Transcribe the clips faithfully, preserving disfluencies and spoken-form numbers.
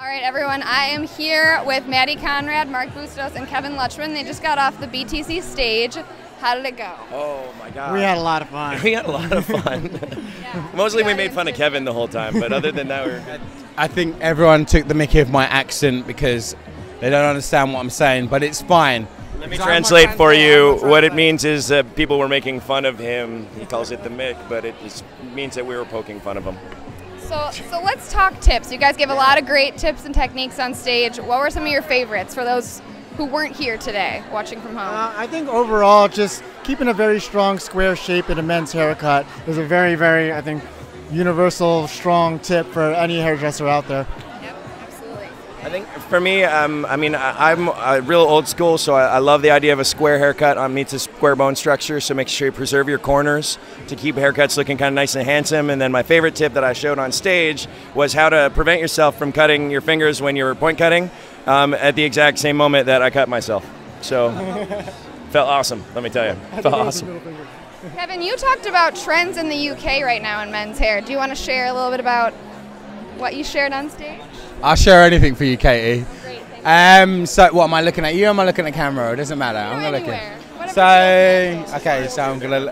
All right, everyone, I am here with Matty Conrad, Mark Bustos, and Kevin Luchmun. They just got off the B T C stage. How did it go? Oh, my God. We had a lot of fun. We had a lot of fun. Yeah. Mostly we made fun of Kevin the whole time, but other than that, we were good. I think everyone took the mickey of my accent because they don't understand what I'm saying, but it's fine. Let me translate for you. What it means is that people were making fun of him. He calls it the mick, but it just means that we were poking fun of him. So, so let's talk tips. You guys gave a lot of great tips and techniques on stage. What were some of your favorites for those who weren't here today, watching from home? Uh, I think overall, just keeping a very strong square shape in a men's haircut is a very, very, I think, universal, strong tip for any hairdresser out there. Yep, absolutely. I think for me, um, I mean, I, I'm a real old school, so I, I love the idea of a square haircut on meets a square bone structure, so make sure you preserve your corners to keep haircuts looking kind of nice and handsome. And then my favorite tip that I showed on stage was how to prevent yourself from cutting your fingers when you're point cutting um, at the exact same moment that I cut myself. So, felt awesome, let me tell you. Felt awesome. Kevin, you talked about trends in the U K right now in men's hair. Do you want to share a little bit about what you shared on stage? I'll share anything for you, Katie. Great, thank you. Um, so, what am I looking at? You or am I looking at camera? It doesn't matter. I'm gonna look at. So, okay, so I'm gonna.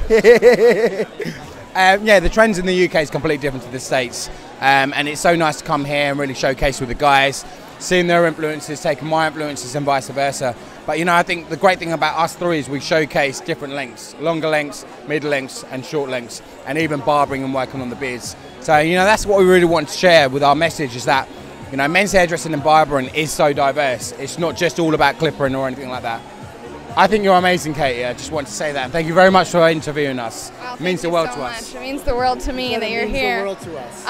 um, yeah, the trends in the U K is completely different to the States, um, and it's so nice to come here and really showcase with the guys, seeing their influences, taking my influences, and vice versa. But you know, I think the great thing about us three is we showcase different lengths: longer lengths, mid lengths, and short lengths, and even barbering and working on the beards. So you know, that's what we really want to share with our message: is that you know, men's hairdressing and barbering is so diverse. It's not just all about clippering or anything like that. I think you're amazing, Katie. I just want to say that. And thank you very much for interviewing us. Well, it means the world so to us. Much. It means the world to me Well, that it you're means here. the world to us.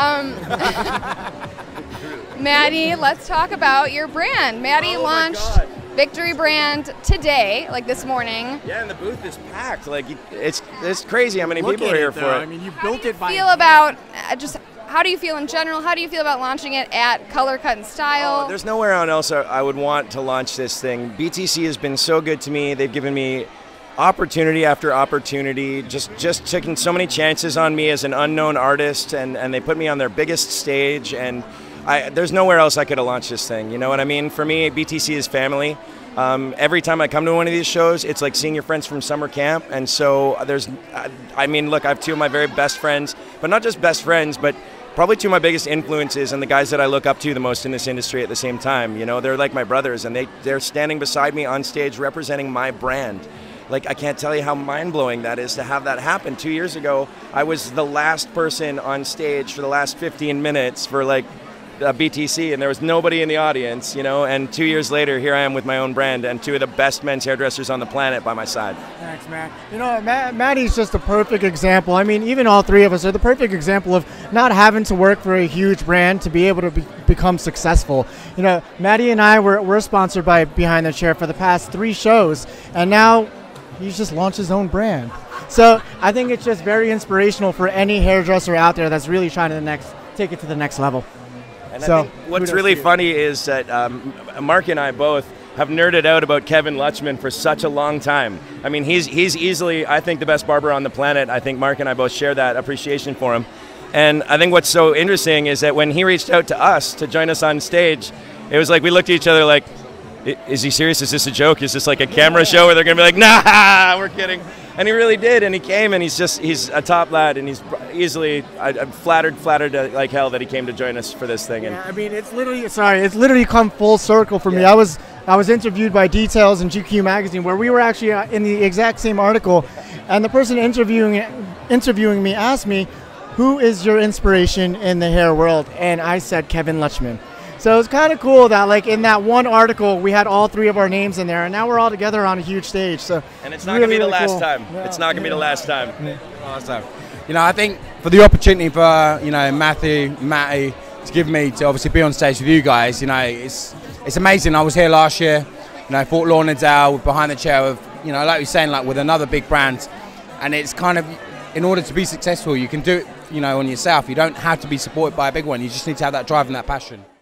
Um, Matty, let's talk about your brand. Matty Oh launched Victory Brand today, like this morning. Yeah, and the booth is packed. Like, it's it's crazy how many Look people at are here it, for though. it. I mean, you How built do you it by feel about uh, just how do you feel in general? How do you feel about launching it at Color Cut and Style? Oh, there's nowhere else I would want to launch this thing. B T C has been so good to me. They've given me opportunity after opportunity, just just taking so many chances on me as an unknown artist, and, and they put me on their biggest stage, and I, there's nowhere else I could have launched this thing. You know what I mean? For me, B T C is family. Um, every time I come to one of these shows, it's like seeing your friends from summer camp. And so there's, I mean, look, I have two of my very best friends, but not just best friends, but probably two of my biggest influences and the guys that I look up to the most in this industry at the same time. You know, they're like my brothers, and they, they're standing beside me on stage representing my brand. Like, I can't tell you how mind-blowing that is to have that happen. Two years ago, I was the last person on stage for the last fifteen minutes for like uh, B T C, and there was nobody in the audience, you know, and two years later, here I am with my own brand and two of the best men's hairdressers on the planet by my side. Thanks, Matt. You know, Matt, Matty's just a perfect example. I mean, even all three of us are the perfect example of not having to work for a huge brand to be able to be, become successful. You know, Matty and I were, were sponsored by Behind the Chair for the past three shows, and now he's just launched his own brand. So I think it's just very inspirational for any hairdresser out there that's really trying to the next, take it to the next level. And so, I think what's really funny is that um, Mark and I both have nerded out about Kevin Luchmun for such a long time. I mean, he's he's easily, I think, the best barber on the planet. I think Mark and I both share that appreciation for him. And I think what's so interesting is that when he reached out to us to join us on stage, it was like we looked at each other like, is he serious? Is this a joke? Is this like a camera show where they're going to be like, nah, we're kidding? And he really did, and he came, and he's just, he's a top lad, and he's easily, I, I'm flattered, flattered like hell that he came to join us for this thing. And yeah, I mean, it's literally, sorry, it's literally come full circle for me. Yeah. I was I was interviewed by Details in G Q magazine, where we were actually in the exact same article, and the person interviewing interviewing me asked me, who is your inspiration in the hair world? And I said Kevin Luchmun. So it's kind of cool that, like, in that one article, we had all three of our names in there, and now we're all together on a huge stage. So and it's not really, going to be the really last cool. time. Yeah. It's not going to be the last time. Yeah. Awesome. You know, I think for the opportunity for, you know, Matthew, Matty, to give me to obviously be on stage with you guys, you know, it's it's amazing. I was here last year, you know, Fort Lauderdale, behind the chair of, you know, like you're saying, like with another big brand, and it's kind of, in order to be successful, you can do it, you know, on yourself. You don't have to be supported by a big one. You just need to have that drive and that passion.